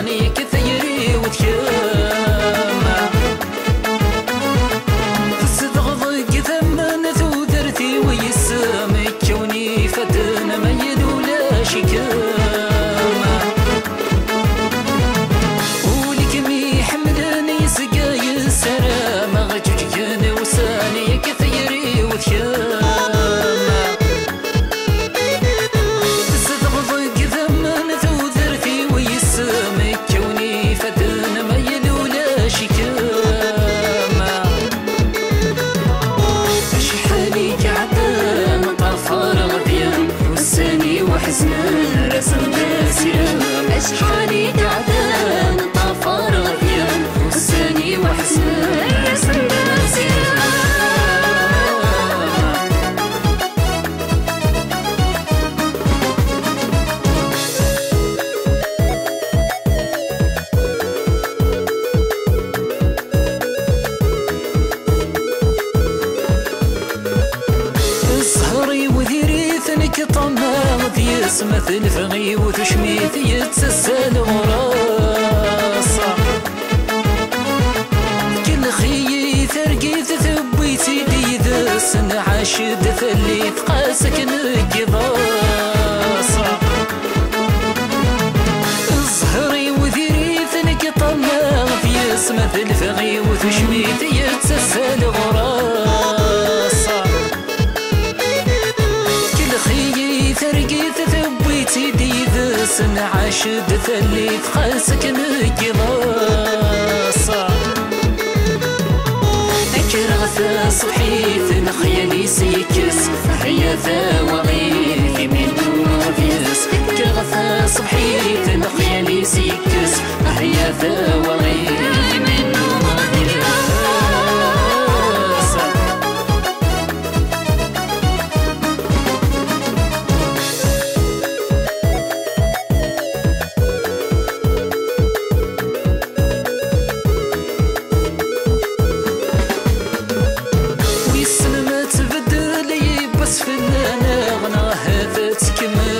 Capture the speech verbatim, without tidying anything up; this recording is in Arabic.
وصاني كثيري وتكام تصدغ ثمن ثودرتي ويسامك كوني فتن ميد ولا شكام ولكمي حمدني سقاي السلام غجوجكن وصاني كثيري وتكام وحزن رسم ناسيان أشحالي قعدان طفر غيان وساني وحزن رسم ناسيان اسهري وذيري ثنك طماغ يسمث الفغي وتشميث يتسلسل غراصة كل خيي ثرقيت ثبيتي ديدس عاشد ثليت قاسك نقضاصة الزهري وذيري ثنك طماغ يسمث الفغي وتشميث يتسلسل غراصة كل خيي ثرقيت ثبيتي ديدس عاشد ثليت خاسك نقضاصة ذكر غثا صحيت نخيالي سيكس حيا ثاوغيث من نوفيس ذكر غثا صحيت نخيالي سيكس حيا ثاوغيث من نوفيس فنانة غنى هذا تكمل